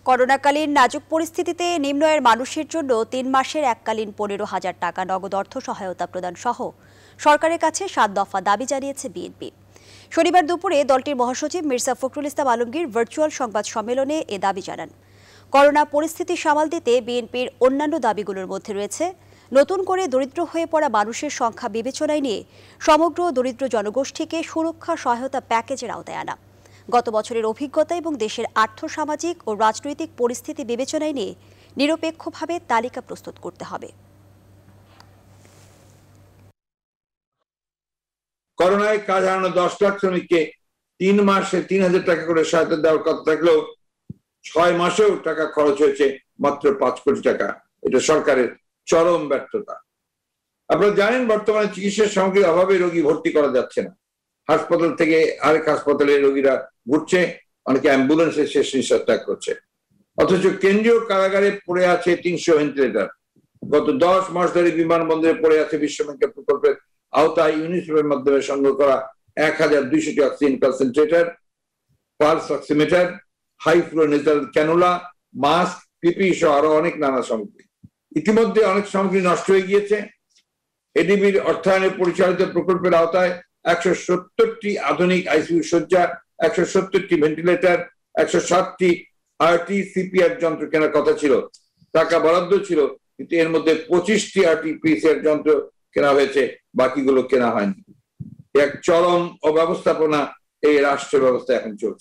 করোনাকালীন নাজুক পরিস্থিতিতে নিম্ন আয়ের মানুষের জন্য ৩ মাসের এককালীন ১৫,০০০ টাকা নগদ অর্থ সহায়তা প্রদান সহ সরকারের কাছে ৭ দফা দাবি জানিয়েছে বিএনপি। শনিবার দুপুরে দলটির মহাসচিব মির্জা ফখরুল ইসলাম আলমগীর ভার্চুয়াল সংবাদ সম্মেলনে এ দাবি জানান। করোনা পরিস্থিতি সামাল দিতে বিএনপির অন্যান্য দাবিগুলোর মধ্যে রয়েছে নতুন করে দরিদ্র হয়ে পড়া মানুষের সংখ্যা বিবেচনায় নিয়ে সমগ্র দরিদ্র জনগোষ্ঠীকে সুরক্ষা সহায়তা প্যাকেজের আওতায় আনা, গত বছরের অভিজ্ঞতা এবং দেশের আর্থসামাজিক ও রাজনৈতিক পরিস্থিতি বিবেচনায় নিয়ে নিরপেক্ষভাবে তালিকা প্রস্তুত করতে হবে। করোনায় কাজ হারানো 10 লাখ শ্রমিককে 3 মাসে 3,000 টাকা করে সহায়তা দেওয়ার কথা থাকলেও 6 মাসেও টাকা খরচ হয়েছে মাত্র 5 কোটি টাকা। এটা সরকারের চরম ব্যর্থতা। আপনারা জানেন, বর্তমানে চিকিৎসা সামগ্রীর অভাবে রোগী ভর্তি করা যাচ্ছে না। হাসপাতাল থেকে আরেক হাসপাতালে রোগীরা ঘুরছে, অনেকে অ্যাম্বুলেন্সে শেষ নিঃশ্বাস ত্যাগ করছে। অথচ কেন্দ্রীয় কারাগারে পড়ে আছে 300 ভেন্টিলেটর। গত 10 মাস ধরে বিমানবন্দরে পড়ে আছে বিশ্ব ব্যাংকের প্রকল্পের আওতায় ইউনিসেফের মাধ্যমে সংগ্রহ করা 1200টি oxygen concentrator, pulse oximeter, high flow nasal cannula, mask, PPE সহ আরো অনেক নানা সামগ্রী। ইতিমধ্যে অনেক সামগ্রী নষ্ট হয়ে গিয়েছে। এডিবির অর্থায়নে পরিচালিত প্রকল্পের আওতায় 170টি আধুনিক আইসিইউ শয্যা, 170টি ভেন্টিলেটর, 160টি RT-CPR যন্ত্র কেনার কথা ছিল। টাকা বরাদ্দ ছিল, কিন্তু এর মধ্যে 25টি RT-PCR যন্ত্র কেনা হয়েছে, বাকিগুলো কেনা হয়নি। এক চরম অব্যবস্থাপনা এই রাষ্ট্র ব্যবস্থা এখন চলছে।